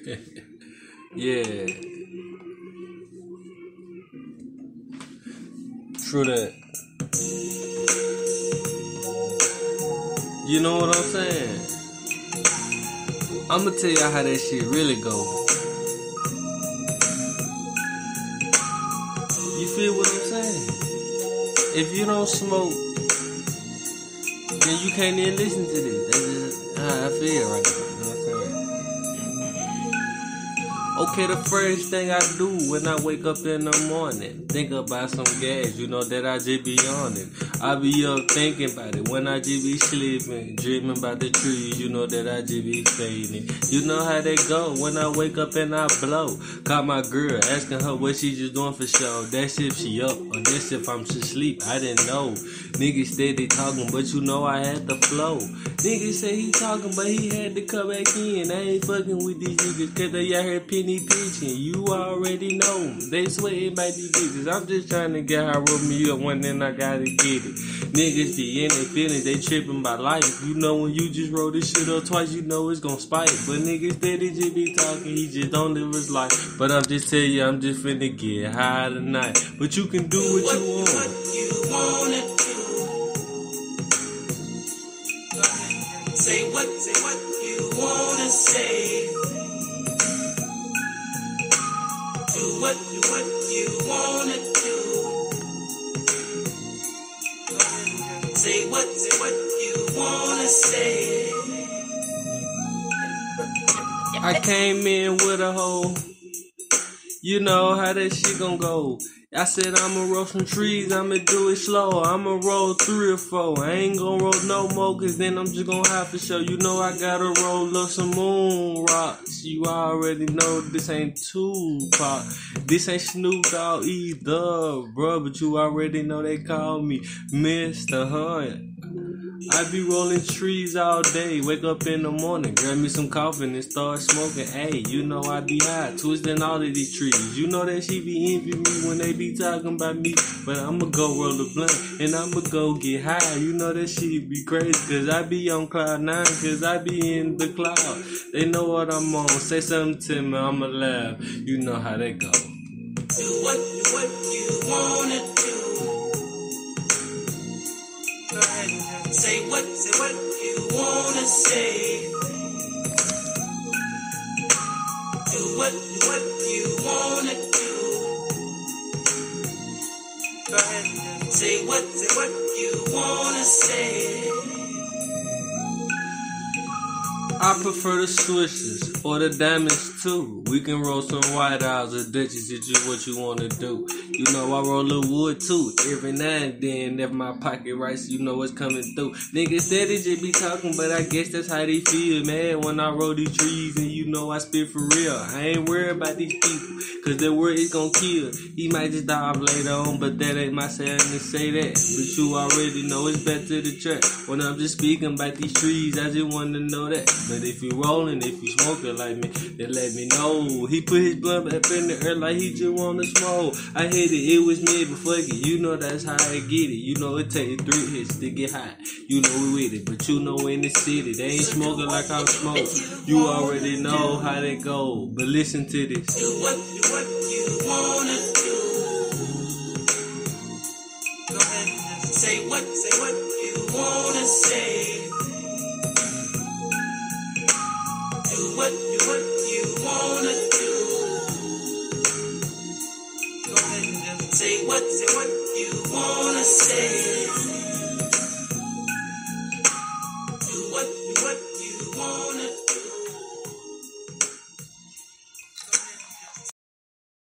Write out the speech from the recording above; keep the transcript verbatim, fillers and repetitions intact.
Yeah. True that. You know what I'm saying? I'ma tell y'all how that shit really go. You feel what I'm saying? If you don't smoke, then you can't even listen to this. That's just how I feel right now. You know what I'm saying? Okay, the first thing I do when I wake up in the morning, think about some gas, you know that I just be on it. I be up thinking about it when I just be sleeping, dreaming about the trees, you know that I just be fading. You know how they go when I wake up and I blow. Call my girl, asking her what she just doing for show. That's if she up, or that's if I'm asleep, I didn't know. Niggas steady talking, but you know I had the flow. Niggas say he talking, but he had to come back in. I ain't fucking with these niggas, cause they out here penny pitching. You already know, they sweating by these bitches. I'm just trying to get her roll me up one, then I gotta get it. Niggas be in their feelings, they tripping by life. You know when you just roll this shit up twice, you know it's gon' spike. But niggas steady just be talking, he just don't live his life. But I'm just telling you, I'm just finna get high tonight. But you can do what, what you want. What you wanna do. Say what, say what you wanna say. Do what, do what you wanna do. Say what, say what you wanna say. I came in with a hoe. You know how that shit gon' go. I said I'ma roll some trees, I'ma do it slow. I'ma roll three or four. I ain't gonna roll no more, cause then I'm just gonna have to show. You know I gotta roll up some moon rocks. You already know this ain't Tupac. This ain't Snoop Dogg either, bro. But you already know they call me Mister Hunt. I be rolling trees all day, wake up in the morning, grab me some coffee and start smoking. Hey, you know I be high, twisting all of these trees. You know that she be envying me when they be talking about me. But I'ma go roll a blunt and I'ma go get high. You know that she be crazy, cause I be on cloud nine, cause I be in the cloud. They know what I'm on, say something to me, I'ma laugh. You know how they go. Do what, what you wanna do. Go ahead. Say what, say what you wanna say. Do what, what you wanna do. Go ahead. Say what, say what you wanna say. I prefer the switches or the diamonds too. We can roll some White Owls or Dutchies if you what you wanna do. You know I roll a wood too. Every now and then, if my pocket right, so you know what's coming through. Niggas said they just be talking, but I guess that's how they feel, man. When I roll these trees and you know I spit for real. I ain't worried about these people, cause their word is gon' kill. He might just die later on, but that ain't my saying to say that. But you already know it's back to the track. When I'm just speaking about these trees, I just wanna know that. But if you rollin', if you smoking like me, then let me know. He put his blunt up in the air like he just wanna smoke. I hit it, it was me, but fuck it, you know that's how I get it. You know it take three hits to get hot. You know we with it, but you know in the city, they ain't smoking like I'm smoking. You already know how they go, but listen to this. Do what, do what you wanna do. Go ahead, say what, say what you wanna say. Do what, do what you wanna do. Go ahead, say what, say what you wanna say. Do what, do what you wanna do.